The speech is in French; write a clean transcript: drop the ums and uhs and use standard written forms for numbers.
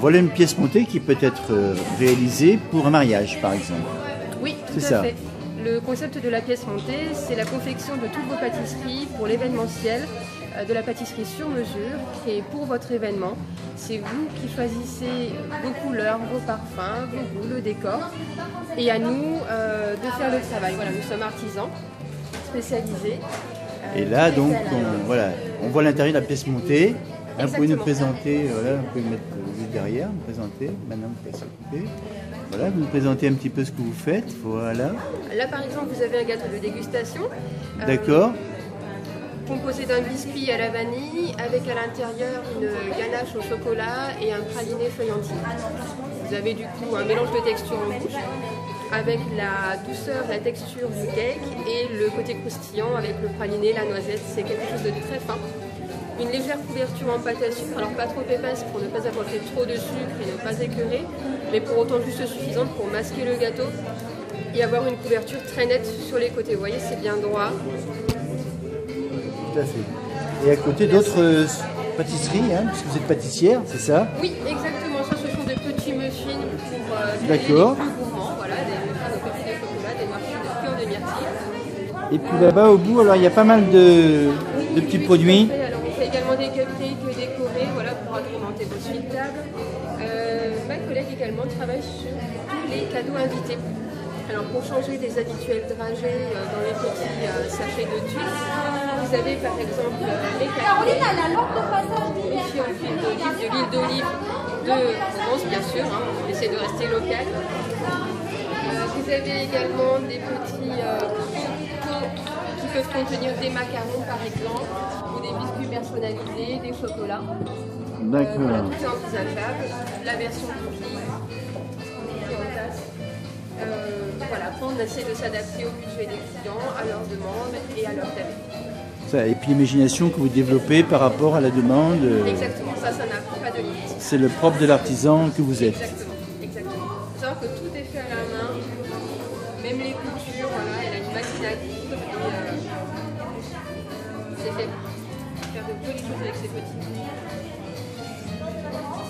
voilà une pièce montée qui peut être réalisée pour un mariage, par exemple. Oui, tout à fait. Le concept de la pièce montée, c'est la confection de toutes vos pâtisseries pour l'événementiel, de la pâtisserie sur mesure, créée pour votre événement. C'est vous qui choisissez vos couleurs, vos parfums, vos goûts, le décor. Et à nous de faire le travail. Voilà, nous sommes artisans spécialisés. Et là, donc, on voit l'intérieur de la pièce montée. Là, vous pouvez nous présenter, voilà, vous pouvez me mettre juste derrière, me présenter. Maintenant, vous pouvez s'occuper. Voilà, vous nous présentez un petit peu ce que vous faites. Voilà. Là, par exemple, vous avez un gâteau de dégustation. D'accord. Composé d'un biscuit à la vanille, avec à l'intérieur une ganache au chocolat et un praliné feuillantine. Vous avez du coup un mélange de textures en bouche, avec la douceur, la texture du cake et le côté croustillant avec le praliné, la noisette. C'est quelque chose de très fin. Une légère couverture en pâte à sucre, alors pas trop épaisse pour ne pas apporter trop de sucre et ne pas écœurer, mais pour autant juste suffisante pour masquer le gâteau et avoir une couverture très nette sur les côtés. Vous voyez, c'est bien droit. Tout à fait. Et à côté d'autres pâtisseries, hein, puisque vous êtes pâtissière, c'est ça? Oui, exactement. Ça, ce sont des petits muffins pour les plus D'accord. gourmands. Voilà, des muffins au petit chocolat, des muffins de cœur de myrtille. Et puis là-bas, au bout, alors il y a pas mal de petits produits. Alors, on fait également des cupcakes décorés, voilà, pour agrémenter vos suites tables. Ma collègue également travaille sur tous les cadeaux invités. Alors, pour changer des habituels dragées dans les petits sachets de tuiles, vous avez par exemple les cupcakes. Ici, on fait de l'huile d'olive de Provence, bien sûr, hein, on essaie de rester local. Vous avez également des petits pots qui peuvent contenir des macarons par exemple, ou des biscuits personnalisés, des chocolats. D'accord. Voilà, tout est envisageable. La version cookie en tasse. Voilà, après on essaie de s'adapter au budget des clients, à leurs demandes et à leurs tarifs. Et puis l'imagination que vous développez par rapport à la demande. Exactement, ça n'a pas de limite. C'est le propre de l'artisan que vous êtes. Exactement, exactement. Il faut savoir que tout est fait à la main, même les coutures, voilà, elle a une machine à coudre et c'est fait pour faire de jolies choses avec ses petits.